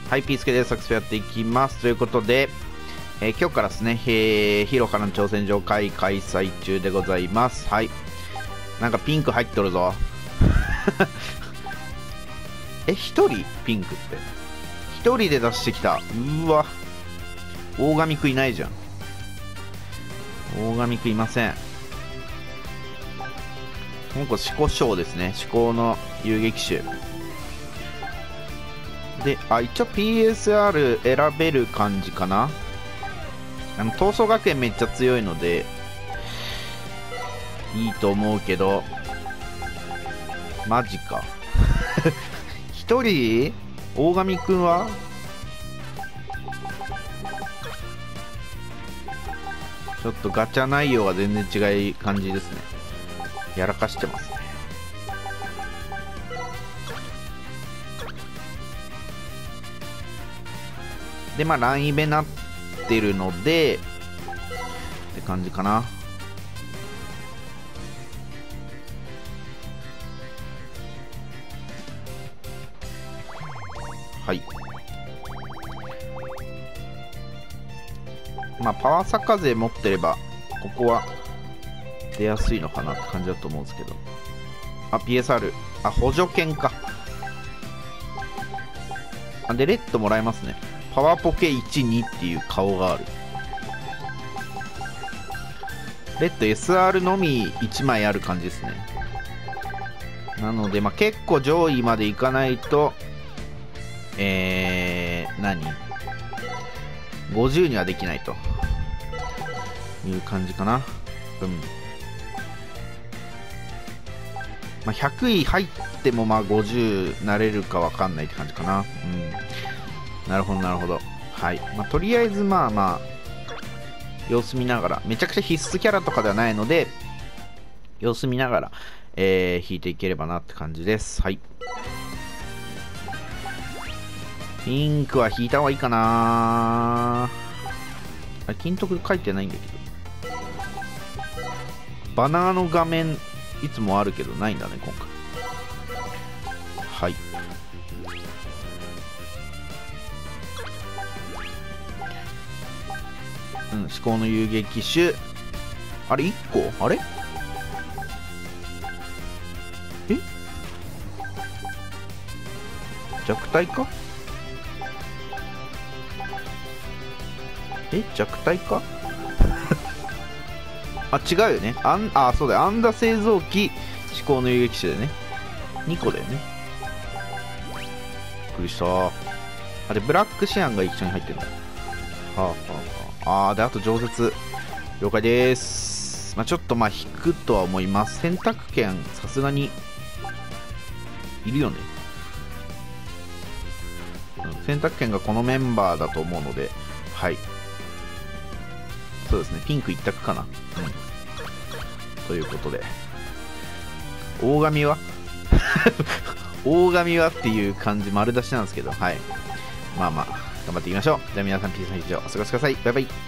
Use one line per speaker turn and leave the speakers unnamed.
はい、ピースケでサクスやっていきます。ということで、今日からですね、ヒロからの挑戦状会開催中でございます。はい。なんかピンク入っとるぞ。一人ピンクって。一人で出してきた。うわ。大神くいないじゃん。大神くいません。今個四股賞ですね。四股の遊撃手。で、一応 PSR 選べる感じかな。闘争学園めっちゃ強いので、いいと思うけど、マジか。一人大神くんはちょっとガチャ内容は全然違い感じですね。やらかしてますね。で、まあ、ランイベなってるので、って感じかな。はい。まあ、パワーサカ勢持ってれば、ここは出やすいのかなって感じだと思うんですけど。PSR。補助券か。で、レッドもらえますね。パワーポケ1、2っていう顔がある。レッド SR のみ1枚ある感じですね。なので、まあ、結構上位までいかないと、50にはできないという感じかな。まあ、100位入ってもまあ50なれるかわかんないって感じかな。なるほどなるほど。はい。まあ、とりあえずまあまあ様子見ながら、めちゃくちゃ必須キャラとかではないので様子見ながら、引いていければなって感じです。はい。ピンクは引いた方がいいかな。金徳書いてないんだけど、バナーの画面いつもあるけどないんだね今回。はい。思考の遊撃手、あれ1個、あれ弱体か、弱体か。違うよね。そうだよ。アンダ製造機思考の遊撃手でね、2個だよね。びっくりした。でブラックシアンが一緒に入ってるんだ。で、あと常設了解です。ちょっと引くとは思います。選択権さすがにいるよね。選択権がこのメンバーだと思うので、はい、そうですね。ピンク一択かな。ということで、大神は大神はっていう感じ丸出しなんですけど、はい、まあまあ頑張っていきましょう。じゃあ皆さん、ピースの日常お過ごしください。バイバイ。